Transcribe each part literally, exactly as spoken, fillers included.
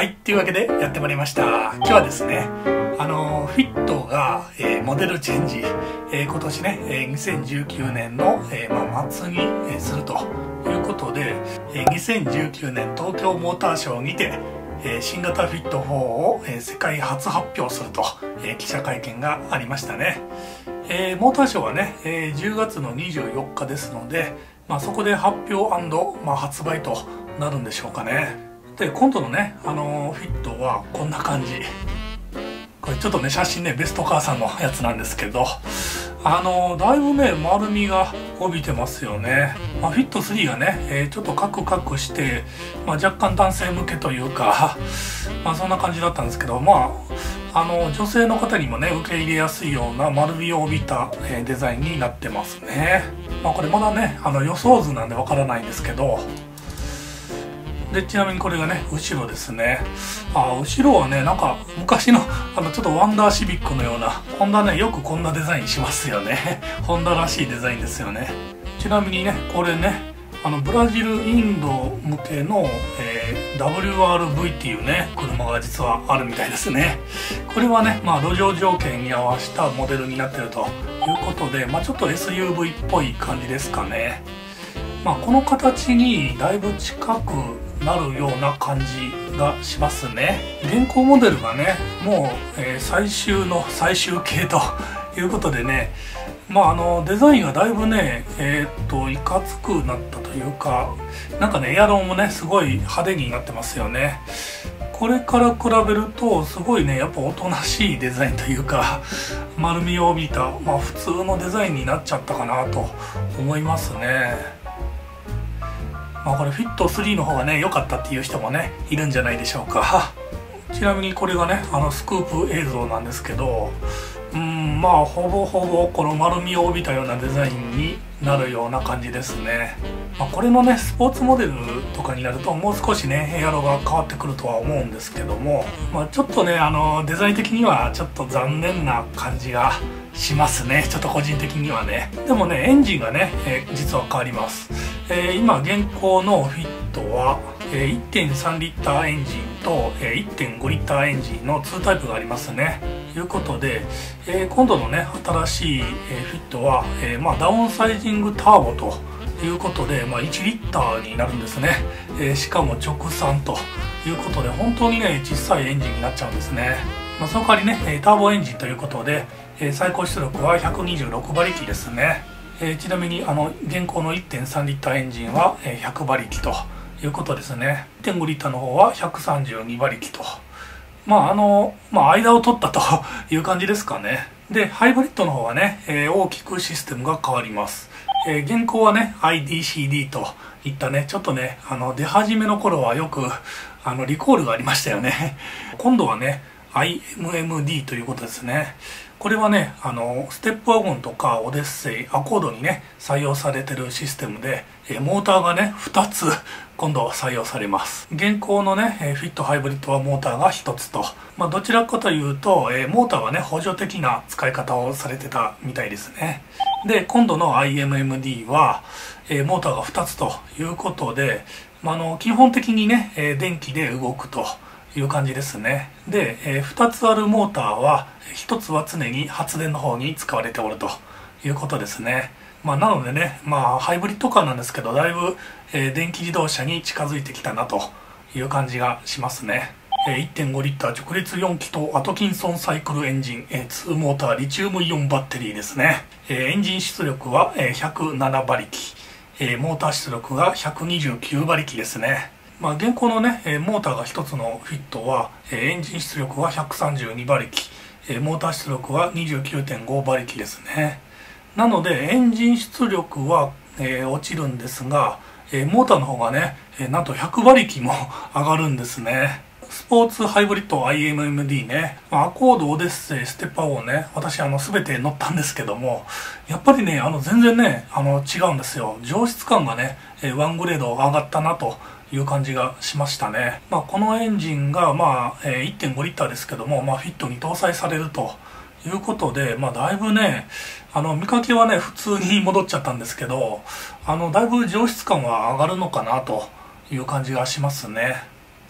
はいっていうわけでやってまいりました。今日はですねあのフィットが、えー、モデルチェンジ、えー、今年ね、えー、にせんじゅうきゅうねんの、えーまあ、末に、えー、するということで、えー、にせんじゅうきゅうねん東京モーターショーにて、えー、新型フィットフォーを、えー、世界初発表すると、えー、記者会見がありましたね。えー、モーターショーはね、えー、じゅうがつのにじゅうよっかですので、まあ、そこで発表&、まあ、発売となるんでしょうかね。で今度のね、あのー、フィットはこんな感じ。これちょっとね写真ねベストカーさんのやつなんですけど、あのー、だいぶね丸みが帯びてますよね。まあ、フィットスリーがね、えー、ちょっとカクカクして、まあ、若干男性向けというかまあそんな感じだったんですけど、まああの女性の方にもね受け入れやすいような丸みを帯びた、えー、デザインになってますね。まあ、これまだねあの予想図なんでわからないんですけど、でちなみにこれがね後ろですね。あ後ろはねなんか昔のあのちょっとワンダーシビックのような、ホンダねよくこんなデザインしますよねホンダらしいデザインですよね。ちなみにねこれねあのブラジルインド向けの、えー、ダブリューアールブイ っていうね車が実はあるみたいですね。これはねまあ路上条件に合わせたモデルになってるということで、まあ、ちょっと エスユーブイ っぽい感じですかね。まあ、この形にだいぶ近くなるような感じがしますね。現行モデルがねもう、えー、最終の最終形ということでね、まああのデザインがだいぶねえー、っといかつくなったというか、なんかねエアロンもねすごい派手になってますよね。これから比べるとすごいねやっぱおとなしいデザインというか丸みを帯びた、まあ、普通のデザインになっちゃったかなと思いますね。まあこれフィットスリーの方がね良かったっていう人もねいるんじゃないでしょうか。ちなみにこれがねあのスクープ映像なんですけど、うんまあほぼほぼこの丸みを帯びたようなデザインになるような感じですね。まあ、これのねスポーツモデルとかになるともう少しねエアロが変わってくるとは思うんですけども、まあ、ちょっとねあのデザイン的にはちょっと残念な感じがしますね。ちょっと個人的にはね。でもねエンジンがね、えー、実は変わります。えー、今現行のフィットは、えー、いってんさんリッターエンジンと、えー、いってんごリッターエンジンのにタイプがありますね。ということで、えー、今度のね新しい、えー、フィットは、えーまあ、ダウンサイジングターボということで、まあ、いちリッターになるんですね。えー、しかも直産ということで本当にね小さいエンジンになっちゃうんですね。まあ、その代わりねターボエンジンということで、えー、最高出力はひゃくにじゅうろくばりきですね。えー、ちなみにあの現行の いってんさんリッターエンジンはひゃくばりきということですね。いってんごリッターの方はひゃくさんじゅうにばりきと、まああのまあ間を取ったという感じですかね。でハイブリッドの方はね、えー、大きくシステムが変わります。えー、現行はね アイディーシーディー といったねちょっとねあの出始めの頃はよくあのリコールがありましたよね今度はね アイエムエムディー ということですね。これはねあのステップワゴンとかオデッセイ、アコードにね採用されてるシステムで、えモーターがねふたつ今度採用されます。現行のねフィットハイブリッドはモーターがひとつと、まあ、どちらかというと、えモーターはね補助的な使い方をされてたみたいですね。で今度の アイエムエムディー は、えモーターがふたつということで、まあ、あの基本的にね、え電気で動くという感じですね。で、えー、ふたつあるモーターはひとつは常に発電の方に使われておるということですね。まあ、なのでね、まあ、ハイブリッドカーなんですけどだいぶ、えー、電気自動車に近づいてきたなという感じがしますね。えー、いってんごリッター直列よんきとアトキンソンサイクルエンジン、えー、にモーターリチウムイオンバッテリーですね。えー、エンジン出力は、えー、ひゃくななばりき、えー、モーター出力がひゃくにじゅうきゅうばりきですね。まあ、現行のねモーターがひとつのフィットはエンジン出力はひゃくさんじゅうにばりき、モーター出力は にじゅうきゅうてんごばりきですね。なのでエンジン出力は、えー、落ちるんですが、えー、モーターの方がね、えー、なんとひゃくばりきも上がるんですね。スポーツハイブリッド アイエムエムディー ね、アコード、オデッセイ、ステッパーをね私あの全て乗ったんですけども、やっぱりねあの全然ねあの違うんですよ。上質感がねワングレード上がったなという感じがしましたね。まあ、このエンジンが、まあえー、いってんごリッターですけども、まあ、フィットに搭載されるということで、まあ、だいぶねあの見かけはね普通に戻っちゃったんですけど、あのだいぶ上質感は上がるのかなという感じがしますね。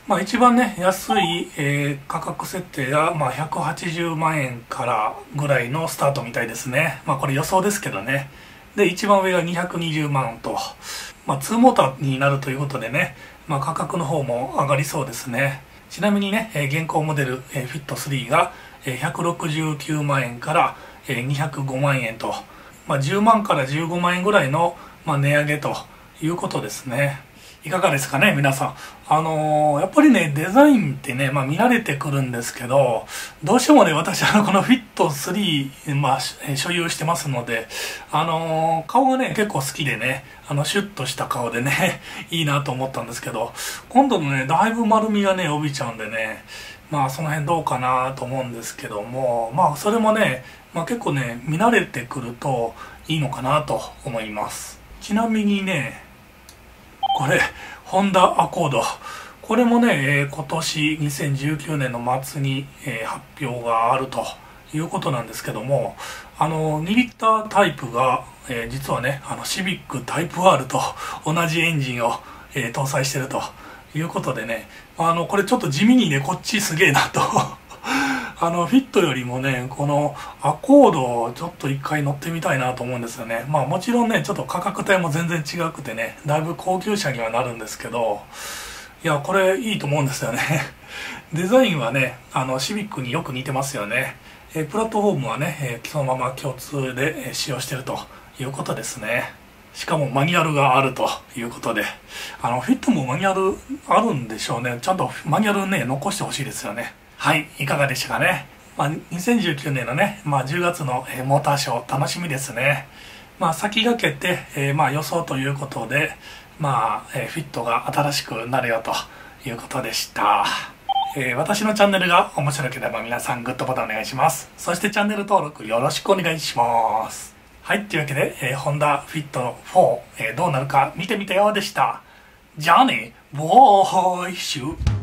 まあ一番ね、安い、えー価格設定が、まあ、ひゃくはちじゅうまんえんからぐらいのスタートみたいですね。まあこれ予想ですけどね。で、一番上がにひゃくにじゅうまんと、まあツーモーターになるということでね、まあ価格の方も上がりそうですね。ちなみにね、えー現行モデル、えーフィットスリーが、えーひゃくろくじゅうきゅうまんえんから、えーにひゃくごまんえんと、まあじゅうまんからじゅうごまんえんぐらいの、まあ、値上げということですね。いかがですかね、皆さん。あのー、やっぱりね、デザインってね、まあ見られてくるんですけど、どうしてもね、私はこのフィットスリー、まあ、所有してますので、あのー、顔がね、結構好きでね、あの、シュッとした顔でね、いいなと思ったんですけど、今度のね、だいぶ丸みがね、帯びちゃうんでね、まあその辺どうかなと思うんですけども、まあそれもね、まあ結構ね、見慣れてくるといいのかなと思います。ちなみにね、これ、ホンダアコード。これもね、えー今年にせんじゅうきゅうねんの末に、えー発表があるということなんですけども、あの、にリッタータイプが、えー実はね、あの、シビックタイプ R と同じエンジンを、えー搭載してるということでね、あの、これちょっと地味にね、こっちすげえなと。あの、フィットよりもね、このアコードをちょっと一回乗ってみたいなと思うんですよね。まあもちろんね、ちょっと価格帯も全然違くてね、だいぶ高級車にはなるんですけど、いや、これいいと思うんですよね。デザインはね、あの、シビックによく似てますよね。えープラットフォームはね、えーそのまま共通でえー使用してるということですね。しかもマニュアルがあるということで、あの、フィットもマニュアルあるんでしょうね。ちゃんとマニュアルね、残してほしいですよね。はい、いかがでしたかね。まあ、にせんじゅうきゅうねんのね、まあ、じゅうがつの、えーモーターショー楽しみですね。まあ、先駆けて、えーまあ、予想ということで、まあ、えーフィットが新しくなるよということでした。えー私のチャンネルが面白ければ皆さんグッドボタンお願いします。そしてチャンネル登録よろしくお願いします。はい、というわけで、えー、ホンダフィットフォー、えーどうなるか見てみたようでした。じゃあね、ボーイシュー。